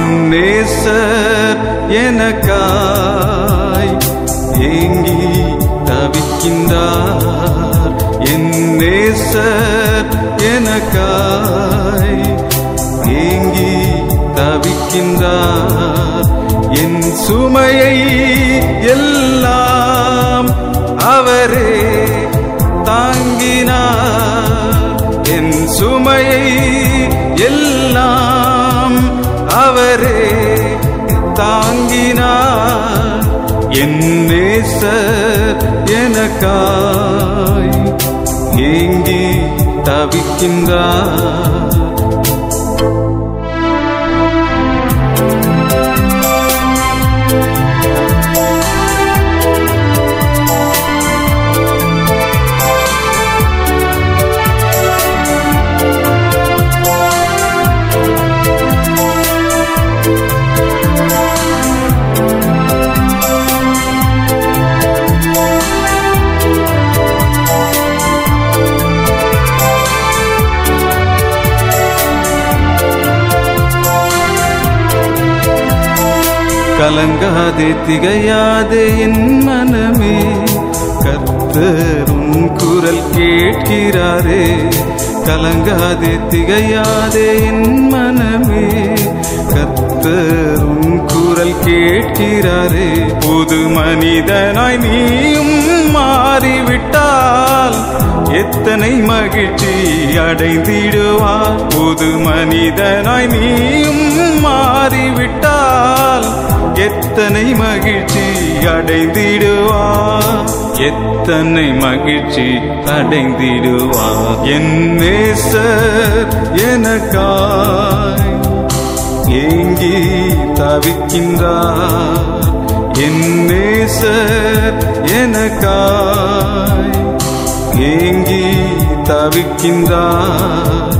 நேசர் எனக்காய் ஏங்கி தவிக்கின்றார். என் நேசர் எனக்காய் ஏங்கி தவிக்கின்றார். என் சுமையை எல்லாம் அவரே தாங்கினார். என் சுமையை எல்லாம் அவரே தாங்கினார். என் நேசர் எனக்காய் ஏங்கி தவிக்கின்றார். கலங்காதே திகையாதே என் மனமே, கர்த்தர் உன் குரல் கேட்கிறாரே. கலங்காதே திகையாதே என் மனமே, கர்த்தர் உன் குரல் கேட்கிறாரே. புது மனிதனாய் நீயும் மாறிவிட்டால் எத்தனை மகிழ்ச்சி அடைந்திடுவார். புது மனிதனாய் நீயும் மாறிவிட்டால் எத்தனை மகிழ்ச்சி அடைந்திடுவார். எத்தனை மகிழ்ச்சி அடைந்திடுவார். என் நேசர் எனக்காய் ஏங்கி தவிக்கின்றார். என் நேசர் எனக்காய் ஏங்கி தவிக்கின்றார்.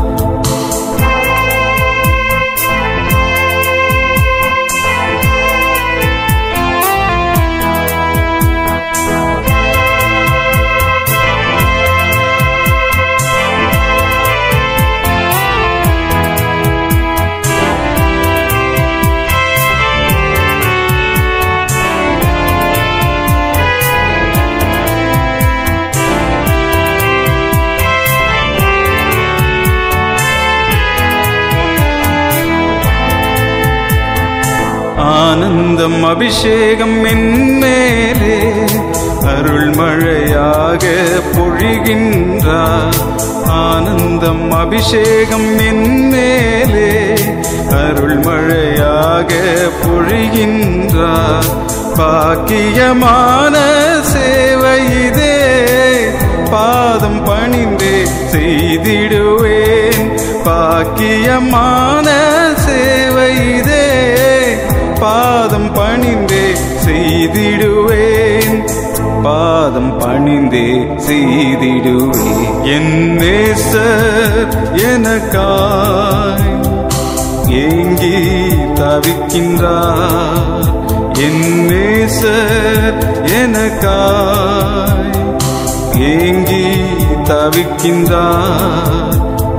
ஆனந்தம் அபிஷேகம் என்மேலே அருள்மழையாக பொழிகின்றார். ஆனந்தம் அபிஷேகம் என்மேலே அருள்மழையாக பொழிகின்றார். பாக்கியமான சேவை இதே, பாதம் பணிந்தே செய்திடுவேன். பாக்கியமான சேவை இதே, பாதம் பணிந்தே செய்திடுவேன். பாதம் பணிந்தே செய்திடுவேன். என் நேசர் எனக்காய் ஏங்கி தவிக்கின்றார். என் நேசர் எனக்காய் ஏங்கி தவிக்கின்றார்.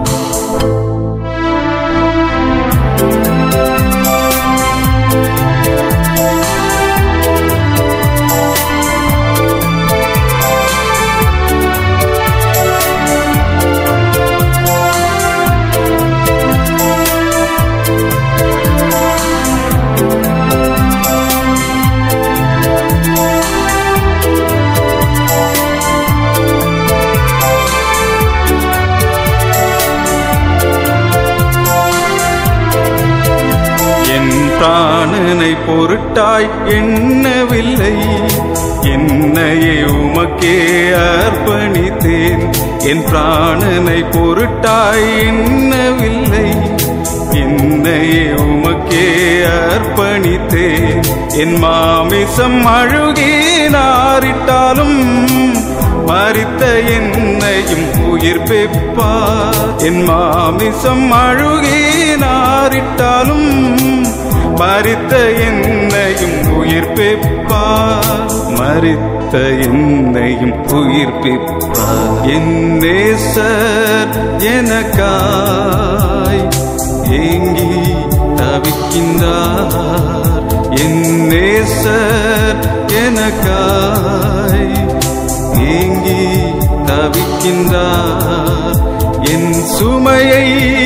பிராணனை பொருட்டாய் எண்ணவில்லை, என்னையே உமக்கே அர்ப்பணித்தேன். என் பிராணனை பொருட்டாய் எண்ணவில்லை, என்னையே உமக்கே அர்ப்பணித்தேன். என் மாமிசம் அழுகி நாரிட்டாலும் மரித்த என்னையும் உயிர்ப்பிப்பார். என் மாமிசம் அழுகி நாரிட்டாலும் மரித்த என்னையும் உயிர்ப்பிப்பார். மரித்த என்னையும் உயிர்ப்பிப்பார். என் நேசர் எனக்காய் ஏங்கி தவி தவிக்கின்றார் என் நேசர் எனக்காய் ஏங்கி தவிக்கின்றார் என் சுமையை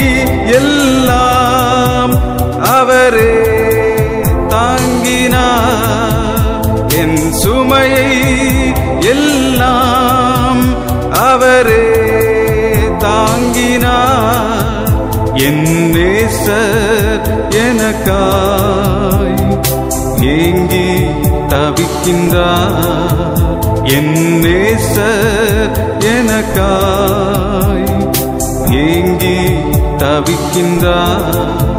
எல்லாம் அவரே தாங்கினார் என் சுமையை எல்லாம் அவரே தாங்கினார் என் நேசர் எனக்காய் ஏங்கி தவிக்கின்றார் என் நேசர் எனக்காய் ஏங்கி தவிக்கின்றார்